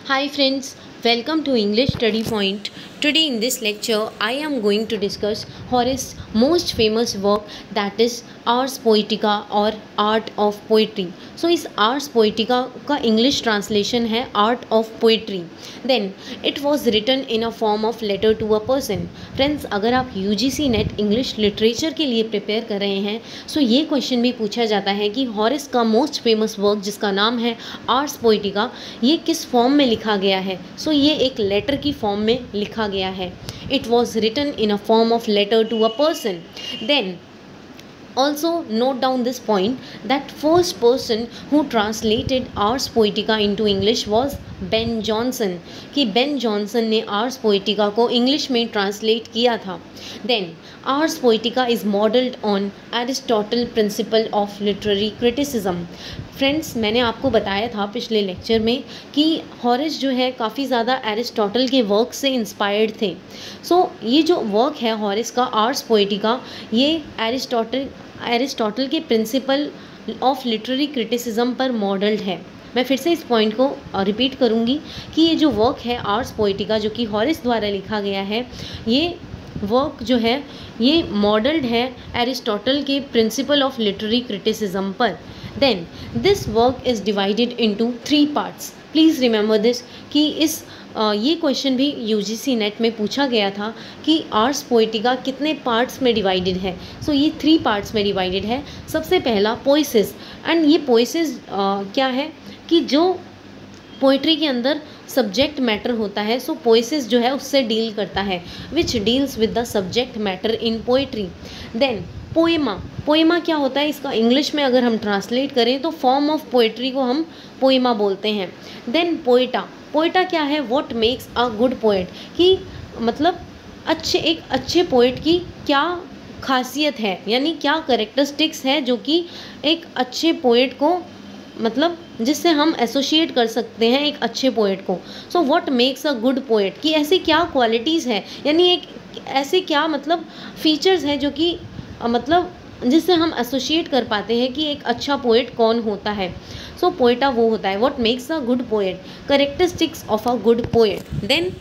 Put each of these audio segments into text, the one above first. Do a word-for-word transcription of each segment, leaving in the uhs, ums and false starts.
Hi friends, welcome to English Study Point. Today in this lecture I am going to discuss Horace's most famous work, that is Ars Poetica or Art of Poetry. So इस Ars Poetica का English translation है Art of Poetry. Then it was written in a form of letter to a person. Friends, अगर आप U G C Net English Literature के लिए prepare कर रहे हैं सो ये क्वेश्चन भी पूछा जाता है कि हॉरेस का मोस्ट फेमस वर्क जिसका नाम है आर्स पोइटिका ये किस फॉर्म में लिखा गया है. सो so, ये एक लेटर की फॉर्म में लिखा गया है. It was written in a form of letter to a person. Then also note down this point that first person who translated Ars Poetica into English was Ben Jonson कि Ben Jonson ने Ars Poetica को English में translate किया था. Then Ars Poetica is modeled on Aristotle principle of literary criticism. Friends, मैंने आपको बताया था पिछले लेक्चर में कि हॉरेस जो है काफ़ी ज़्यादा एरिस्टोटल के वर्क से इंस्पायर्ड थे. सो so, ये जो वर्क है हॉरेस का आर्स पोएटिका ये एरिस्टोटल एरिस्टोटल के प्रिंसिपल ऑफ लिटरेरी क्रिटिसिज्म पर मॉडल्ड है. मैं फिर से इस पॉइंट को रिपीट करूँगी कि ये जो वर्क है आर्स पोएटिका जो कि हॉरेस द्वारा लिखा गया है ये वर्क जो है ये मॉडल्ड है एरिस्टोटल के प्रिंसिपल ऑफ लिटरेरी क्रिटिसिज्म पर. Then this work is divided into three parts. Please remember this कि इस Uh, ये क्वेश्चन भी यू जी सी नेट में पूछा गया था कि आर्स पोएटिका कितने पार्ट्स में डिवाइडेड है. सो so, ये थ्री पार्ट्स में डिवाइडेड है. सबसे पहला पोइसिस. एंड ये पोइसिस uh, क्या है कि जो पोइट्री के अंदर सब्जेक्ट मैटर होता है सो so पोइसिस जो है उससे डील करता है which deals with the subject matter in poetry. Then poema. Poema क्या होता है इसका इंग्लिश में अगर हम ट्रांसलेट करें तो फॉर्म ऑफ पोइट्री को हम पोएमा बोलते हैं. देन पोएटा. पोएटा क्या है? What makes a good poet कि मतलब अच्छे एक अच्छे पोएट की क्या खासियत है यानी क्या करेक्टरिस्टिक्स है जो कि एक अच्छे पोएट को मतलब जिससे हम एसोसिएट कर सकते हैं एक अच्छे पोएट को. So what makes a good poet कि ऐसी क्या क्वालिटीज़ है यानी एक ऐसे क्या मतलब फीचर्स हैं जो कि मतलब जिससे हम एसोसिएट कर पाते हैं कि एक अच्छा पोएट कौन होता है. सो so, पोएटा वो होता है what makes a good poet, characteristics of a good poet. Then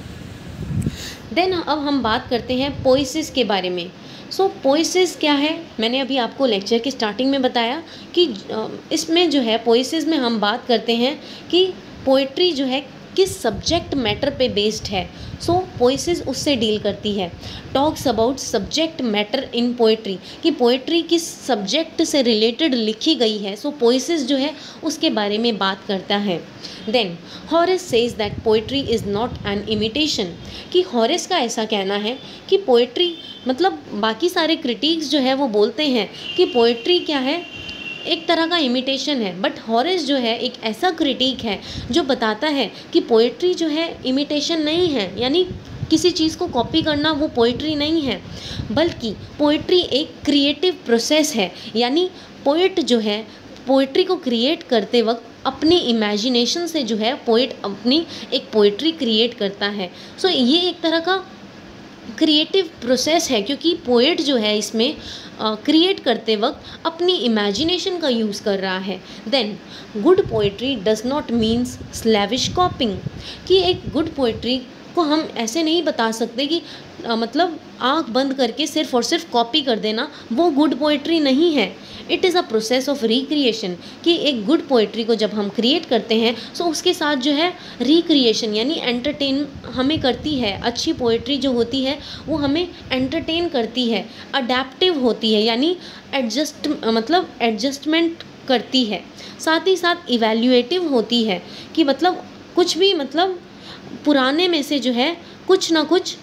then अब हम बात करते हैं पोइसिस के बारे में. सो so, पोइसिस क्या है? मैंने अभी आपको लेक्चर की स्टार्टिंग में बताया कि इसमें जो है पोइसिस में हम बात करते हैं कि पोइट्री जो है किस सब्जेक्ट मैटर पे बेस्ड है. सो पोइसिस उससे डील करती है. Talks about subject matter in poetry कि पोइट्री किस सब्जेक्ट से रिलेटेड लिखी गई है. सो पोइसिस जो है उसके बारे में बात करता है. Then Horace says that poetry is not an imitation कि हॉरेस का ऐसा कहना है कि पोइट्री मतलब बाकी सारे क्रिटिक्स जो है वो बोलते हैं कि पोइट्री क्या है एक तरह का इमिटेशन है, बट हॉरेस जो है एक ऐसा क्रिटिक है जो बताता है कि पोइट्री जो है इमिटेशन नहीं है यानी किसी चीज़ को कॉपी करना वो पोइट्री नहीं है बल्कि पोइट्री एक क्रिएटिव प्रोसेस है. यानी पोइट जो है पोइट्री को क्रिएट करते वक्त अपनी इमेजिनेशन से जो है पोइट अपनी एक पोइट्री क्रिएट करता है. सो so, ये एक तरह का क्रिएटिव प्रोसेस है क्योंकि पोएट जो है इसमें क्रिएट uh, करते वक्त अपनी इमेजिनेशन का यूज़ कर रहा है. Then good poetry does not means slavish copying कि एक गुड पोएट्री को हम ऐसे नहीं बता सकते कि uh, मतलब आँख बंद करके सिर्फ और सिर्फ कॉपी कर देना वो गुड पोएट्री नहीं है. It is a process of recreation कि एक गुड पोएट्री को जब हम क्रिएट करते हैं सो उसके साथ जो है रिक्रिएशन यानी एंटरटेन हमें करती है. अच्छी पोएट्री जो होती है वो हमें एंटरटेन करती है, अडेप्टिव होती है यानी एडजस्ट मतलब एडजस्टमेंट करती है. साथ ही साथ इवैल्यूएटिव होती है कि मतलब कुछ भी मतलब पुराने में से जो है कुछ ना कुछ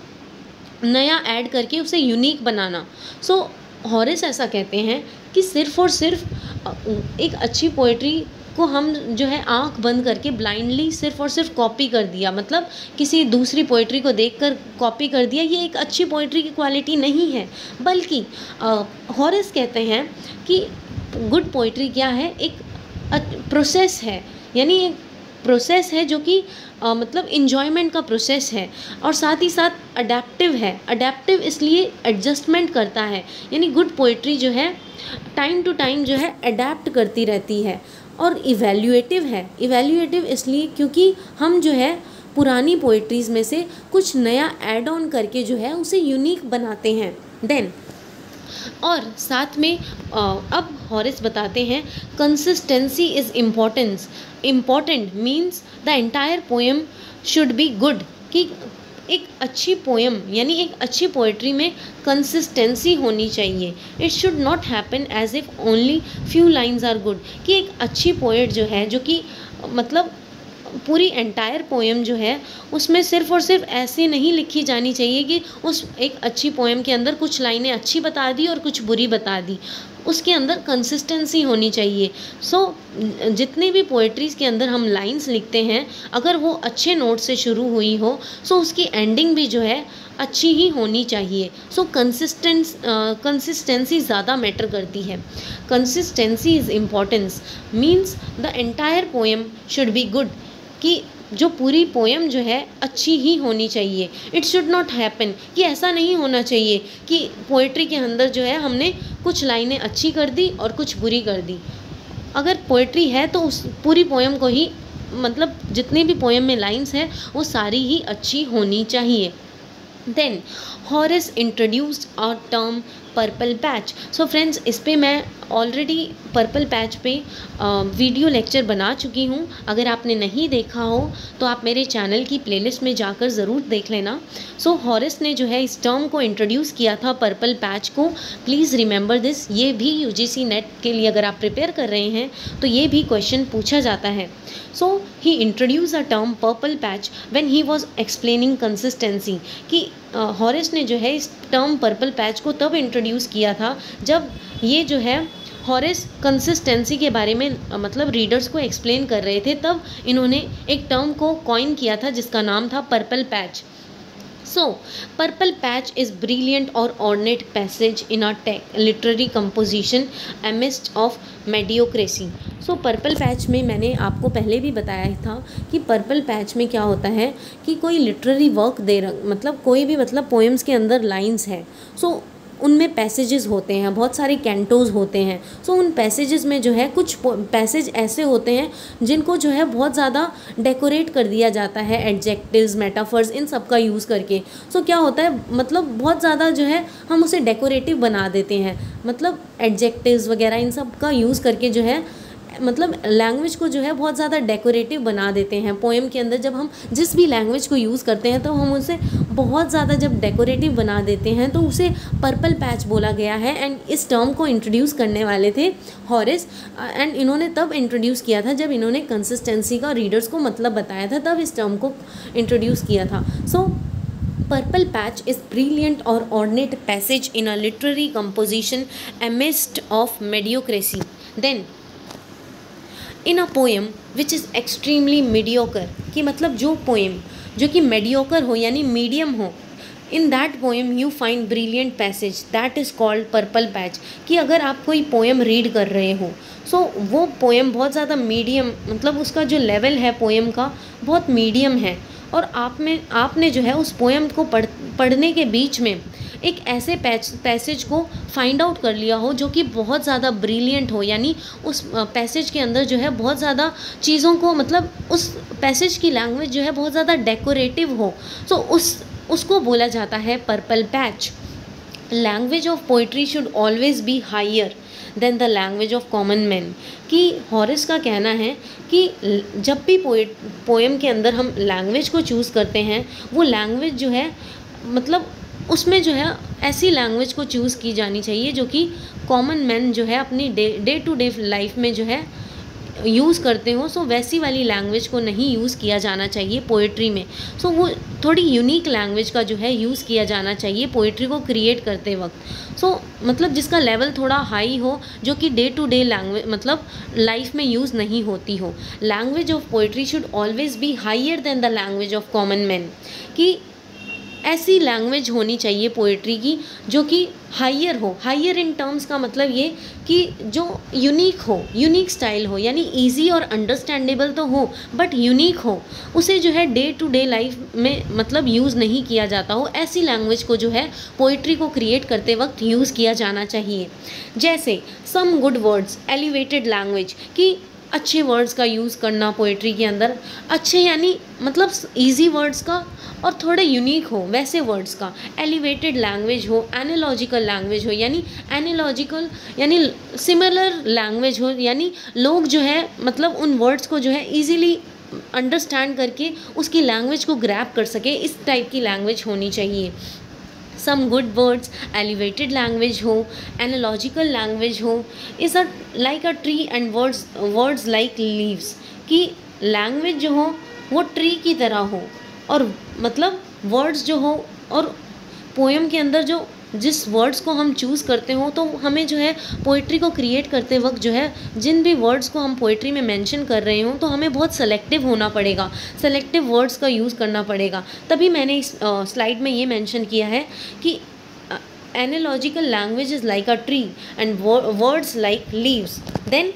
नया ऐड करके उसे यूनिक बनाना. सो so, हॉरेस ऐसा कहते हैं कि सिर्फ और सिर्फ एक अच्छी पोएट्री को हम जो है आंख बंद करके ब्लाइंडली सिर्फ और सिर्फ कॉपी कर दिया मतलब किसी दूसरी पोएट्री को देखकर कॉपी कर दिया ये एक अच्छी पोएट्री की क्वालिटी नहीं है. बल्कि हॉरेस कहते हैं कि गुड पोएट्री क्या है एक प्रोसेस है यानी एक प्रोसेस है जो कि Uh, मतलब इन्जॉयमेंट का प्रोसेस है और साथ ही साथ अडेप्टिव है. अडेप्टिव इसलिए एडजस्टमेंट करता है यानी गुड पोएट्री जो है टाइम टू टाइम जो है अडेप्ट करती रहती है और इवैल्यूएटिव है। इवैल्यूएटिव इसलिए क्योंकि हम जो है पुरानी पोइट्रीज़ में से कुछ नया ऐड ऑन करके जो है उसे यूनिक बनाते हैं। देन और साथ में अब हॉरेस बताते हैं consistency is importance important means the entire poem should be good, कि एक अच्छी पोएम यानी एक अच्छी पोइट्री में कंसिस्टेंसी होनी चाहिए। It should not happen as if only few lines are good, कि एक अच्छी पोएट जो है जो कि मतलब पूरी एंटायर पोएम जो है उसमें सिर्फ़ और सिर्फ ऐसे नहीं लिखी जानी चाहिए कि उस एक अच्छी पोएम के अंदर कुछ लाइनें अच्छी बता दी और कुछ बुरी बता दी, उसके अंदर कंसिस्टेंसी होनी चाहिए। सो so, जितने भी पोएट्रीज़ के अंदर हम लाइंस लिखते हैं अगर वो अच्छे नोट से शुरू हुई हो सो so उसकी एंडिंग भी जो है अच्छी ही होनी चाहिए। सो कंसिस्टेंस कंसिस्टेंसी ज़्यादा मैटर करती है। Consistency is importance means the entire poem should be good, कि जो पूरी पोएम जो है अच्छी ही होनी चाहिए। इट शुड नॉट हैपन, कि ऐसा नहीं होना चाहिए कि पोइट्री के अंदर जो है हमने कुछ लाइनें अच्छी कर दी और कुछ बुरी कर दी। अगर पोइट्री है तो उस पूरी पोएम को ही मतलब जितने भी पोएम में लाइंस है वो सारी ही अच्छी होनी चाहिए। Then Horace introduced a term purple patch. So friends, इस पे मैं ऑलरेडी पर्पल पैच पे वीडियो लेक्चर बना चुकी हूँ। अगर आपने नहीं देखा हो तो आप मेरे चैनल की प्लेलिस्ट में जाकर ज़रूर देख लेना। सो so, हॉरेस ने जो है इस टर्म को इंट्रोड्यूस किया था पर्पल पैच को। Please remember this. ये भी यूजीसी नेट के लिए अगर आप प्रिपेयर कर रहे हैं तो ये भी क्वेश्चन पूछा जाता है। So he introduce a term purple patch when he was explaining consistency, कि हॉरेस ने जो है इस टर्म पर्पल पैच को तब इंट्रोड्यूस किया था जब ये जो है हॉरेस कंसिस्टेंसी के बारे में मतलब रीडर्स को एक्सप्लेन कर रहे थे, तब इन्होंने एक टर्म को कॉइन किया था जिसका नाम था purple patch. So, purple patch is brilliant or ornate passage in a literary composition amidst of mediocrity. So purple patch में मैंने आपको पहले भी बताया था कि पर्पल पैच में क्या होता है कि कोई लिटरेरी वर्क दे रहा मतलब कोई भी मतलब पोएम्स के अंदर लाइंस है, सो so, उनमें पैसेजेस होते हैं, बहुत सारे कैंटोज़ होते हैं। सो so, उन पैसेजेस में जो है कुछ पैसेज ऐसे होते हैं जिनको जो है बहुत ज़्यादा डेकोरेट कर दिया जाता है एडजेक्टिव्स, मेटाफर्स, इन सब का यूज़ करके। सो so, क्या होता है मतलब बहुत ज़्यादा जो है हम उसे डेकोरेटिव बना देते हैं, मतलब एडजेक्टिव्स वगैरह इन सब का यूज़ करके जो है मतलब लैंग्वेज को जो है बहुत ज़्यादा डेकोरेटिव बना देते हैं। पोएम के अंदर जब हम जिस भी लैंग्वेज को यूज़ करते हैं तो हम उसे बहुत ज़्यादा जब डेकोरेटिव बना देते हैं तो उसे पर्पल पैच बोला गया है। एंड इस टर्म को इंट्रोड्यूस करने वाले थे हॉरेस, एंड इन्होंने तब इंट्रोड्यूस किया था जब इन्होंने कंसिस्टेंसी का रीडर्स को मतलब बताया था, तब इस टर्म को इंट्रोड्यूस किया था। So purple patch is brilliant और ornate passage in a literary composition amidst of mediocrity. Then in a poem which is extremely mediocre, कि मतलब जो पोएम जो कि मेडियोकर हो यानी मीडियम हो, in that poem you find brilliant passage that is called purple patch. कि अगर आप कोई पोएम रीड कर रहे हो सो so, वो पोएम बहुत ज़्यादा मीडियम मतलब उसका जो लेवल है पोएम का बहुत मीडियम है, और आप में आपने जो है उस पोएम को पढ़ पढ़ने के बीच में एक ऐसे पैच पैसेज को फाइंड आउट कर लिया हो जो कि बहुत ज़्यादा ब्रिलियंट हो, यानी उस पैसेज के अंदर जो है बहुत ज़्यादा चीज़ों को मतलब उस पैसेज की लैंग्वेज जो है बहुत ज़्यादा डेकोरेटिव हो, सो so, उस उसको बोला जाता है purple patch. Language of poetry should always be higher than the language of common man, कि हॉरेस का कहना है कि जब भी पोएट पोएम के अंदर हम लैंग्वेज को चूज़ करते हैं वो लैंग्वेज जो है मतलब उसमें जो है ऐसी लैंग्वेज को चूज़ की जानी चाहिए जो कि कॉमन मैन जो है अपनी day day to day life में जो है यूज़ करते हो। सो वैसी वाली लैंग्वेज को नहीं यूज़ किया जाना चाहिए पोइट्री में। सो वो थोड़ी यूनिक लैंग्वेज का जो है यूज़ किया जाना चाहिए पोइट्री को क्रिएट करते वक्त। सो मतलब जिसका लेवल थोड़ा हाई हो, जो कि डे टू डे लैंग्वेज मतलब लाइफ में यूज़ नहीं होती हो। Language of poetry should always be higher than the language of common man, कि ऐसी लैंग्वेज होनी चाहिए पोइट्री की जो कि हायर हो। हायर इन टर्म्स का मतलब ये कि जो यूनिक हो, यूनिक स्टाइल हो, यानी इजी और अंडरस्टैंडेबल तो हो बट यूनिक हो, उसे जो है डे टू डे लाइफ में मतलब यूज़ नहीं किया जाता हो। ऐसी लैंग्वेज को जो है पोइट्री को क्रिएट करते वक्त यूज़ किया जाना चाहिए। जैसे some good words elevated language, कि अच्छे वर्ड्स का यूज़ करना पोइट्री के अंदर, अच्छे यानी मतलब इजी वर्ड्स का और थोड़े यूनिक हो वैसे वर्ड्स का, एलिवेटेड लैंग्वेज हो, एनालॉजिकल लैंग्वेज हो, यानी एनालॉजिकल यानी सिमिलर लैंग्वेज हो, यानी लोग जो है मतलब उन वर्ड्स को जो है इजीली अंडरस्टैंड करके उसकी लैंग्वेज को ग्रैब कर सके, इस टाइप की लैंग्वेज होनी चाहिए। Some good words, elevated language हो, एनालॉजिकल लैंग्वेज हो, is a like a tree and words words like leaves, कि लैंग्वेज जो हो वो ट्री की तरह हो और मतलब वर्ड्स जो हो, और पोएम के अंदर जो जिस वर्ड्स को हम चूज़ करते हो तो हमें जो है पोइट्री को क्रिएट करते वक्त जो है जिन भी वर्ड्स को हम पोइट्री में मेंशन कर रहे हो तो हमें बहुत सेलेक्टिव होना पड़ेगा, सेलेक्टिव वर्ड्स का यूज़ करना पड़ेगा। तभी मैंने इस स्लाइड में ये मेंशन किया है कि analogical language is like a tree and words like leaves, then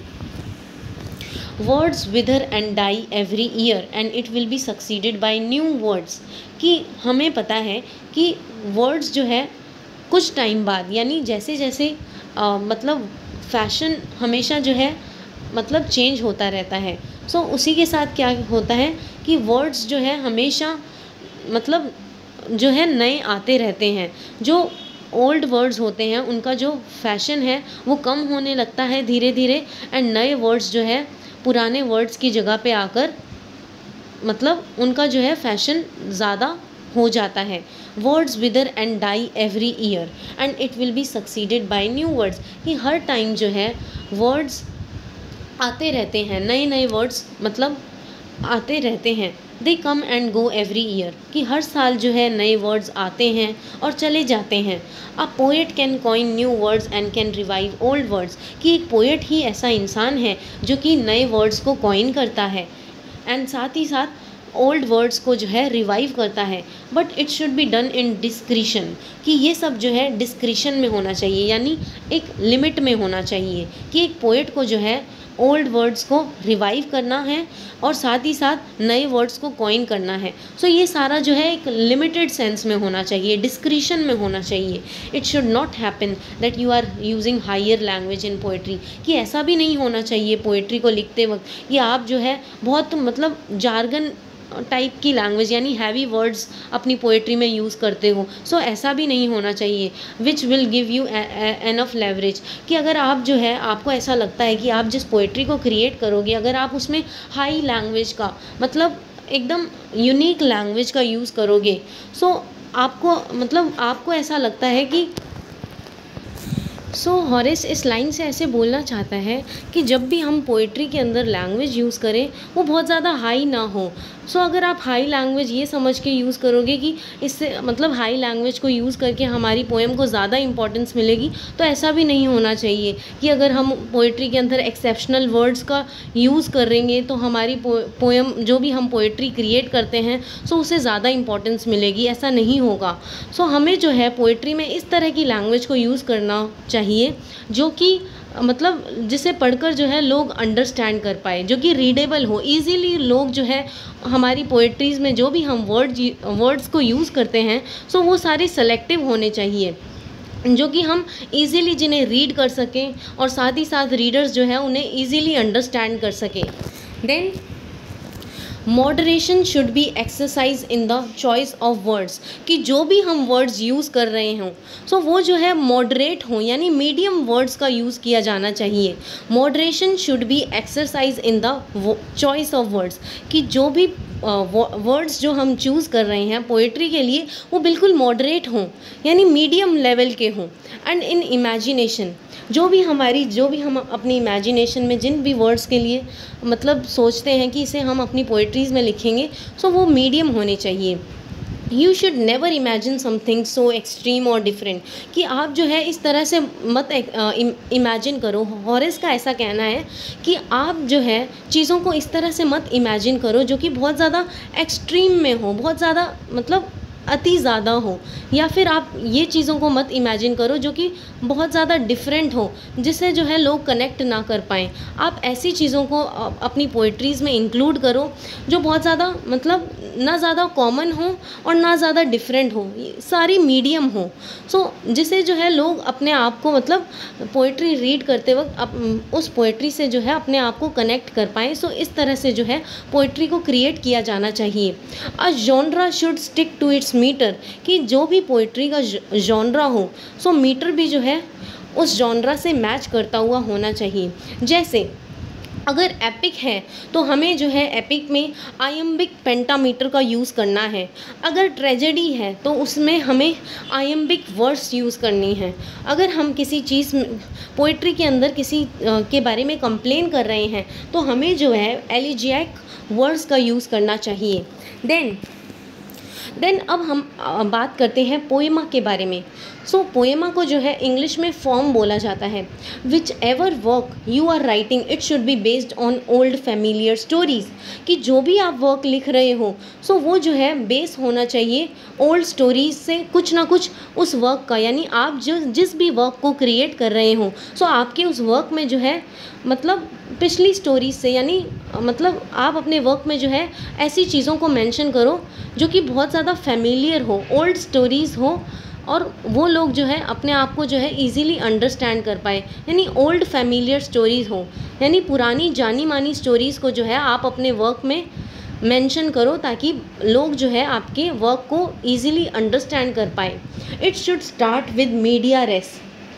words wither and die every year and it will be succeeded by new words, कि हमें पता है कि वर्ड्स जो है कुछ टाइम बाद यानी जैसे जैसे आ, मतलब फैशन हमेशा जो है मतलब चेंज होता रहता है, सो so, उसी के साथ क्या होता है कि वर्ड्स जो है हमेशा मतलब जो है नए आते रहते हैं। जो ओल्ड वर्ड्स होते हैं उनका जो फैशन है वो कम होने लगता है धीरे धीरे, एंड नए वर्ड्स जो है पुराने वर्ड्स की जगह पे आकर मतलब उनका जो है फैशन ज़्यादा हो जाता है। Words wither and die every year and it will be succeeded by new words, कि हर टाइम जो है वर्ड्स आते रहते हैं, नए नए वर्ड्स मतलब आते रहते हैं। They come and go every year, कि हर साल जो है नए वर्ड्स आते हैं और चले जाते हैं। A poet can coin new words and can revive old words, कि एक पोएट ही ऐसा इंसान है जो कि नए वर्ड्स को कॉइन करता है एंड साथ ही साथ ओल्ड वर्ड्स को जो है रिवाइव करता है। But it should be done in discretion, कि ये सब जो है डिस्क्रिशन में होना चाहिए, यानी एक लिमिट में होना चाहिए, कि एक पोएट को जो है ओल्ड वर्ड्स को रिवाइव करना है और साथ ही साथ नए वर्ड्स को कॉइन करना है। सो so, ये सारा जो है एक लिमिटेड सेंस में होना चाहिए, डिस्क्रिशन में होना चाहिए। It should not happen that you are using higher language in poetry, कि ऐसा भी नहीं होना चाहिए पोएट्री को लिखते वक्त कि आप जो है बहुत मतलब जार्गन टाइप की लैंग्वेज यानी हैवी वर्ड्स अपनी पोएट्री में यूज़ करते हो। सो so, ऐसा भी नहीं होना चाहिए। Which will give you enough leverage, कि अगर आप जो है आपको ऐसा लगता है कि आप जिस पोएट्री को क्रिएट करोगे अगर आप उसमें हाई लैंग्वेज का मतलब एकदम यूनिक लैंग्वेज का यूज़ करोगे, सो so, आपको मतलब आपको ऐसा लगता है कि सो so, हॉरेस इस लाइन से ऐसे बोलना चाहता है कि जब भी हम पोइट्री के अंदर लैंग्वेज यूज़ करें वो बहुत ज़्यादा हाई ना हो। सो so, अगर आप हाई लैंग्वेज ये समझ के यूज़ करोगे कि इससे मतलब हाई लैंग्वेज को यूज़ करके हमारी पोएम को ज़्यादा इंपॉर्टेंस मिलेगी, तो ऐसा भी नहीं होना चाहिए कि अगर हम पोइट्री के अंदर एक्सेप्शनल वर्ड्स का यूज़ करेंगे तो हमारी पोएम जो भी हम पोइट्री क्रिएट करते हैं सो उसे ज़्यादा इंपॉर्टेंस मिलेगी, ऐसा नहीं होगा। सो so, हमें जो है पोइट्री में इस तरह की लैंग्वेज को यूज़ करना चाहिए जो कि मतलब जिसे पढ़कर जो है लोग अंडरस्टैंड कर पाए, जो कि रीडेबल हो, इजीली लोग जो है हमारी पोएट्रीज़ में जो भी हम वर्ड वर्ड्स को यूज़ करते हैं सो वो सारे सेलेक्टिव होने चाहिए, जो कि हम इजीली जिन्हें रीड कर सकें और साथ ही साथ रीडर्स जो है उन्हें इजीली अंडरस्टैंड कर सकें। Then moderation should be exercise in the choice of words, कि जो भी हम वर्ड्स यूज़ कर रहे हों सो वो जो है मॉडरेट हों, यानी मीडियम वर्ड्स का यूज़ किया जाना चाहिए। Moderation should be exercise in the choice of words, कि जो भी वर्ड्स uh, जो हम चूज़ कर रहे हैं पोइट्री के लिए वो बिल्कुल मॉडरेट हों, यानी मीडियम लेवल के हों। एंड इन इमेजिनेशन, जो भी हमारी जो भी हम अपनी इमेजिनेशन में जिन भी वर्ड्स के लिए मतलब सोचते हैं कि इसे हम अपनी पोइट्रीज़ में लिखेंगे सो वो मीडियम होने चाहिए। You should never imagine something so extreme और डिफरेंट, कि आप जो है इस तरह से मत इमेजिन करो। हॉरेस का ऐसा कहना है कि आप जो है चीज़ों को इस तरह से मत इमेजिन करो जो कि बहुत ज़्यादा एक्सट्रीम में हो, बहुत ज़्यादा मतलब अति ज़्यादा हो, या फिर आप ये चीज़ों को मत इमेजिन करो जो कि बहुत ज़्यादा डिफरेंट हो, जिससे जो है लोग कनेक्ट ना कर पाएँ। आप ऐसी चीज़ों को अ, अपनी पोइट्रीज़ में इंक्लूड करो जो बहुत ज़्यादा मतलब ना ज़्यादा कॉमन हो और ना ज़्यादा डिफरेंट हो, ये सारी मीडियम हो। सो जिससे जो है लोग अपने आप को मतलब पोइट्री रीड करते वक्त अप, उस पोइट्री से जो है अपने आप को कनेक्ट कर पाएँ। सो इस तरह से जो है पोइट्री को क्रिएट किया जाना चाहिए। A genre should stick to its metre, कि जो भी पोइट्री का जॉनरा हो, सो मीटर भी जो है उस जॉनरा से मैच करता हुआ होना चाहिए। जैसे अगर एपिक है तो हमें जो है एपिक में आयम्बिक पेंटामीटर का यूज़ करना है। अगर ट्रेजेडी है तो उसमें हमें आयम्बिक वर्ड्स यूज़ करनी है। अगर हम किसी चीज़ पोइट्री के अंदर किसी अ, के बारे में कंप्लेन कर रहे हैं तो हमें जो है एलिजियाक वर्ड्स का यूज़ करना चाहिए। देन देन अब हम अ, बात करते हैं पोएमा के बारे में। सो so, पोएमा को जो है इंग्लिश में फॉर्म बोला जाता है। Whichever work you are writing it should be based on old familiar stories, कि जो भी आप वर्क लिख रहे हो सो so वो जो है बेस होना चाहिए ओल्ड स्टोरीज से, कुछ ना कुछ उस वर्क का, यानी आप जो जिस भी वर्क को क्रिएट कर रहे हो सो so आपके उस वर्क में जो है मतलब पिछली स्टोरीज से, यानी मतलब आप अपने वर्क में जो है ऐसी चीज़ों को मेंशन करो जो कि बहुत ज़्यादा फैमिलियर हो, ओल्ड स्टोरीज़ हो, और वो लोग जो है अपने आप को जो है इजीली अंडरस्टैंड कर पाए, यानी ओल्ड फैमिलियर स्टोरीज़ हो, यानी पुरानी जानी मानी स्टोरीज़ को जो है आप अपने वर्क में मेंशन करो ताकि लोग जो है आपके वर्क को इजीली अंडरस्टैंड कर पाए। It should start with media res,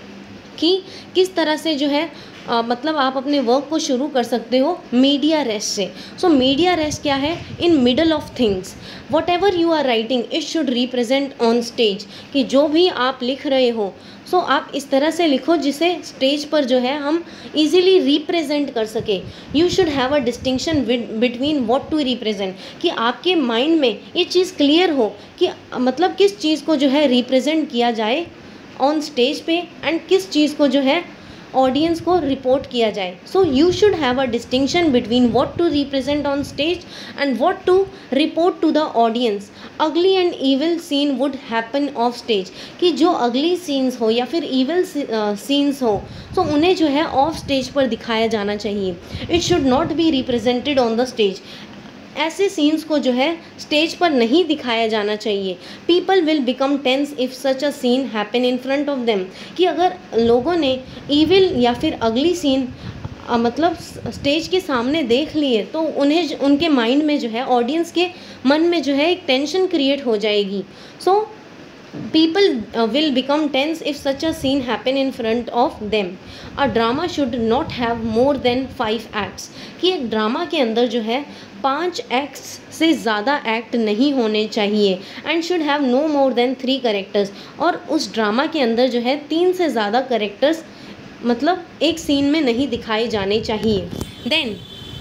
कि किस तरह से जो है आ, मतलब आप अपने वर्क को शुरू कर सकते हो मीडिया रेस्ट से। सो मीडिया रेस्ट क्या है? In middle of things whatever you are writing it should represent on stage, कि जो भी आप लिख रहे हो सो so आप इस तरह से लिखो जिसे स्टेज पर जो है हम इजीली रिप्रेजेंट कर सके। You should have a distinction between what to represent, कि आपके माइंड में ये चीज़ क्लियर हो कि मतलब किस चीज़ को जो है रिप्रेजेंट किया जाए ऑन स्टेज पे एंड किस चीज़ को जो है ऑडियंस को रिपोर्ट किया जाए। So you should have a distinction between what to represent on stage and what to report to the audience. Ugly and evil scene would happen off stage, कि जो अगली सीन्स हो या फिर ईविल सीन्स हो तो उन्हें जो है ऑफ स्टेज पर दिखाया जाना चाहिए। It should not be represented on the stage, ऐसे सीन्स को जो है स्टेज पर नहीं दिखाया जाना चाहिए। People will become tense if such a scene happen in front of them, कि अगर लोगों ने ईविल या फिर अगली सीन आ, मतलब स्टेज के सामने देख लिए तो उन्हें उनके माइंड में जो है ऑडियंस के मन में जो है एक टेंशन क्रिएट हो जाएगी। सो people uh, will become tense if such a scene happen in front of them. A drama should not have more than five acts, कि एक ड्रामा के अंदर जो है पांच एक्ट्स से ज़्यादा एक्ट नहीं होने चाहिए। And should have no more than three characters, और उस ड्रामा के अंदर जो है तीन से ज़्यादा करेक्टर्स मतलब एक सीन में नहीं दिखाए जाने चाहिए। Then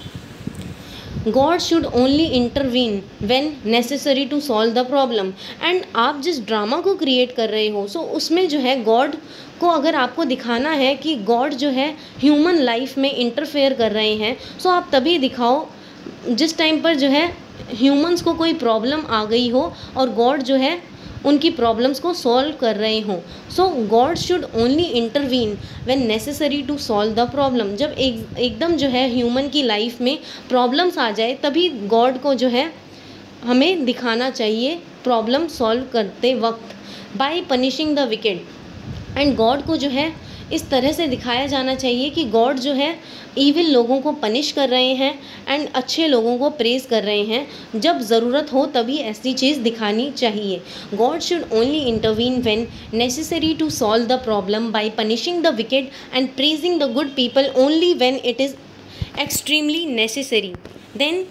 God should only intervene when necessary to solve the problem. And आप जिस ड्रामा को क्रिएट कर रहे हो सो उसमें जो है गॉड को अगर आपको दिखाना है कि गॉड जो है ह्यूमन लाइफ में इंटरफेयर कर रहे हैं, सो आप तभी दिखाओ जिस टाइम पर जो है ह्यूमंस को कोई प्रॉब्लम आ गई हो और गॉड जो है उनकी प्रॉब्लम्स को सॉल्व कर रहे हों। So God should only intervene when necessary to solve the problem. जब एक एकदम जो है ह्यूमन की लाइफ में प्रॉब्लम्स आ जाए तभी गॉड को जो है हमें दिखाना चाहिए प्रॉब्लम सॉल्व करते वक्त। By punishing the wicked, and God को जो है इस तरह से दिखाया जाना चाहिए कि गॉड जो है ईविल लोगों को पनिश कर रहे हैं एंड अच्छे लोगों को प्रेज़ कर रहे हैं। जब ज़रूरत हो तभी ऐसी चीज़ दिखानी चाहिए। God should only intervene when necessary to solve the problem by punishing the wicked and praising the good people only when it is extremely necessary. Then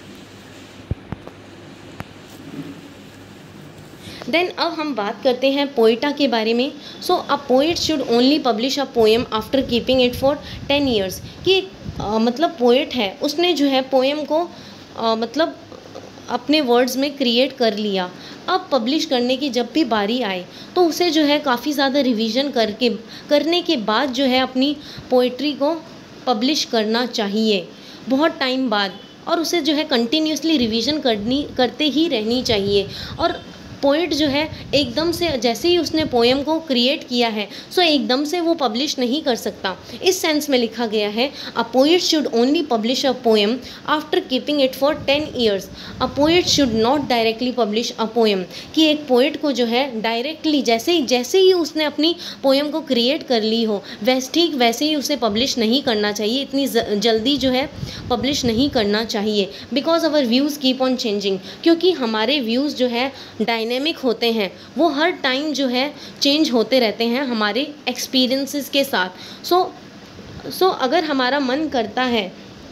then अब हम बात करते हैं पोइटा के बारे में। So a poet should only publish a poem after keeping it for ten years, कि आ, मतलब पोइट है उसने जो है पोएम को आ, मतलब अपने वर्ड्स में क्रिएट कर लिया। अब पब्लिश करने की जब भी बारी आए तो उसे जो है काफ़ी ज़्यादा रिवीजन करके करने के बाद जो है अपनी पोइट्री को पब्लिश करना चाहिए बहुत टाइम बाद, और उसे जो है कंटिन्यूसली रिवीजन करनी करते ही रहनी चाहिए। और पोइट जो है एकदम से जैसे ही उसने पोएम को क्रिएट किया है सो एकदम से वो पब्लिश नहीं कर सकता। इस सेंस में लिखा गया है a poet should only publish a poem after keeping it for ten years. A poet should not directly publish a poem, कि एक पोएट को जो है डायरेक्टली जैसे ही जैसे ही उसने अपनी पोएम को क्रिएट कर ली हो वैसे ठीक वैसे ही उसे पब्लिश नहीं करना चाहिए, इतनी जल्दी जो है पब्लिश नहीं करना चाहिए। Because our views keep on changing, क्योंकि हमारे व्यूज़ जो है डायनेमिक होते हैं, वो हर टाइम जो है चेंज होते रहते हैं हमारे एक्सपीरियंसेस के साथ। सो so, सो so, अगर हमारा मन करता है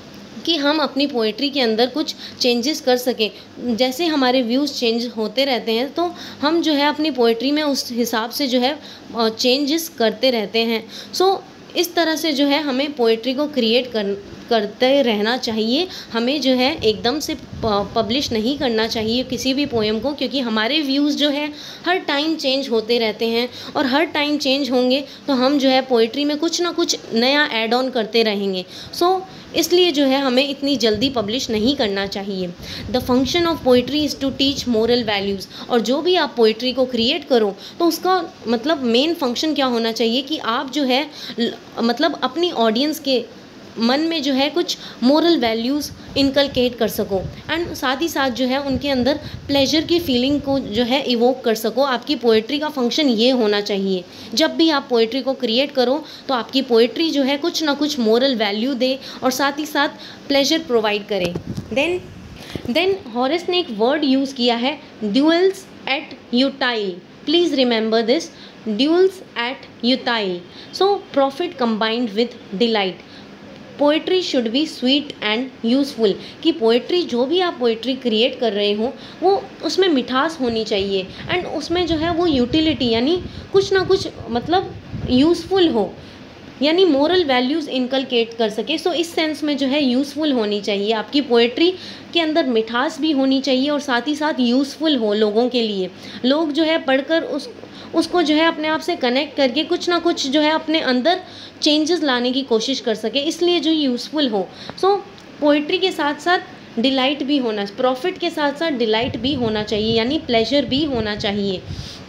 कि हम अपनी पोइट्री के अंदर कुछ चेंजेस कर सकें, जैसे हमारे व्यूज़ चेंज होते रहते हैं तो हम जो है अपनी पोइट्री में उस हिसाब से जो है चेंजेस करते रहते हैं। सो so, इस तरह से जो है हमें पोइट्री को क्रिएट कर करते रहना चाहिए। हमें जो है एकदम से पब्लिश नहीं करना चाहिए किसी भी पोएम को, क्योंकि हमारे व्यूज़ जो है हर टाइम चेंज होते रहते हैं और हर टाइम चेंज होंगे तो हम जो है पोइट्री में कुछ ना कुछ नया ऐड ऑन करते रहेंगे। सो so, इसलिए जो है हमें इतनी जल्दी पब्लिश नहीं करना चाहिए। The function of poetry is to teach moral values, और जो भी आप पोइट्री को क्रिएट करो तो उसका मतलब मेन फंक्शन क्या होना चाहिए कि आप जो है मतलब अपनी ऑडियंस के मन में जो है कुछ मोरल वैल्यूज़ इनकलकेट कर सको, एंड साथ ही साथ जो है उनके अंदर प्लेजर की फीलिंग को जो है इवोक कर सको। आपकी पोइट्री का फंक्शन ये होना चाहिए। जब भी आप पोइट्री को क्रिएट करो तो आपकी पोइट्री जो है कुछ ना कुछ मोरल वैल्यू दे और साथ ही साथ प्लेजर प्रोवाइड करे। देन देन हॉरेस ने एक वर्ड यूज़ किया है, ड्यूल्स एट यूटाइल। प्लीज़ रिमेंबर दिस, ड्यूल्स एट यूटाइल। So profit combined with delight. Poetry should be sweet and useful, कि पोइट्री जो भी आप पोइट्री क्रिएट कर रहे हो वो उसमें मिठास होनी चाहिए एंड उसमें जो है वो यूटिलिटी यानी कुछ ना कुछ मतलब यूज़फुल हो, यानी मोरल वैल्यूज़ इनकलकेट कर सके। सो इस सेंस में जो है यूज़फुल होनी चाहिए आपकी पोइट्री के अंदर, मिठास भी होनी चाहिए और साथ ही साथ यूज़फुल हो लोगों के लिए। लोग जो है पढ़कर उस उसको जो है अपने आप से कनेक्ट करके कुछ ना कुछ जो है अपने अंदर चेंजेस लाने की कोशिश कर सके, इसलिए जो यूज़फुल हो। सो पोइट्री के साथ साथ डिलाइट भी होना, प्रॉफिट के साथ साथ डिलाइट भी होना चाहिए, यानी प्लेजर भी होना चाहिए।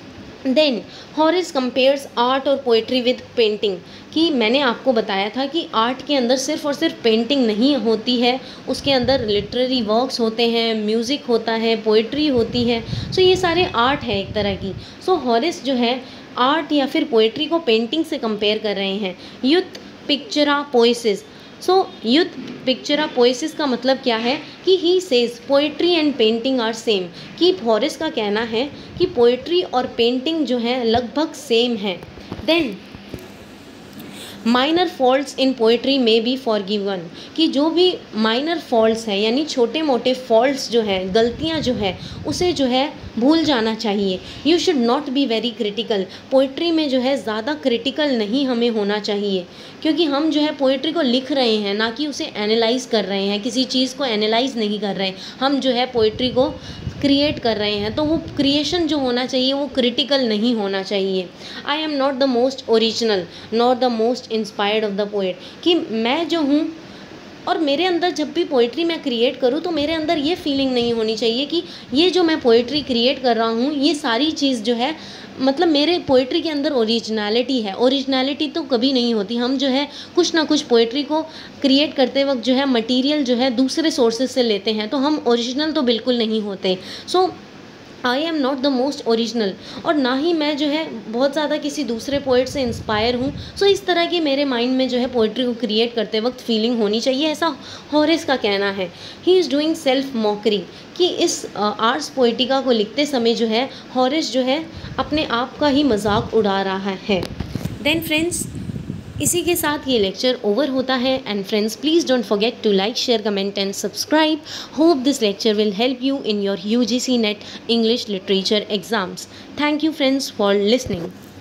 देन हॉरेस कंपेयर्स आर्ट और पोइट्री विद पेंटिंग, कि मैंने आपको बताया था कि आर्ट के अंदर सिर्फ और सिर्फ पेंटिंग नहीं होती है, उसके अंदर लिटरेरी वर्क्स होते हैं, म्यूज़िक होता है, पोइट्री होती है। सो ये सारे आर्ट है एक तरह की। सो हॉरेस जो है आर्ट या फिर पोइट्री को पेंटिंग से कंपेयर कर रहे हैं। यूथ पिक्चरा पोइसिस। सो यूथ पिक्चरा पोइसिस का मतलब क्या है कि he says poetry and painting are same, कि हॉरेस का कहना है कि पोइट्री और पेंटिंग जो है लगभग सेम है। Then minor faults in poetry में बी फॉरगिवन, कि जो भी माइनर फॉल्ट्स है यानी छोटे मोटे फॉल्ट्स जो है, गलतियाँ जो है, उसे जो है भूल जाना चाहिए। You should not be very critical, poetry में जो है ज़्यादा क्रिटिकल नहीं हमें होना चाहिए, क्योंकि हम जो है पोइट्री को लिख रहे हैं ना कि उसे एनालाइज कर रहे हैं, किसी चीज़ को एनालाइज नहीं कर रहे हैं, हम जो है पोइट्री को क्रिएट कर रहे हैं। तो वो क्रिएशन जो होना चाहिए वो क्रिटिकल नहीं होना चाहिए। I am not the most original not the most inspired of the poet, कि मैं जो हूँ और मेरे अंदर जब भी पोइट्री मैं क्रिएट करूँ तो मेरे अंदर ये फीलिंग नहीं होनी चाहिए कि ये जो मैं पोइट्री क्रिएट कर रहा हूँ ये सारी चीज़ जो है मतलब मेरे पोइट्री के अंदर ओरिजिनलिटी है। ओरिजिनलिटी तो कभी नहीं होती। हम जो है कुछ ना कुछ पोइट्री को क्रिएट करते वक्त जो है मटेरियल जो है दूसरे सोर्सेज से लेते हैं, तो हम ओरिजिनल तो बिल्कुल नहीं होते। So I am not the most original, और ना ही मैं जो है बहुत ज़्यादा किसी दूसरे पोइट से इंस्पायर हूँ। सो इस तरह की मेरे माइंड में जो है पोइट्री को क्रिएट करते वक्त फीलिंग होनी चाहिए, ऐसा हॉरेस का कहना है। He is doing self mockery, कि इस आर्स पोइटिका को लिखते समय जो है हॉरेस जो है अपने आप का ही मजाक उड़ा रहा है। देन फ्रेंड्स, इसी के साथ ये लेक्चर ओवर होता है। And friends, please don't forget to like, share, comment and subscribe. Hope this lecture will help you in your U G C Net English Literature exams. Thank you friends for listening.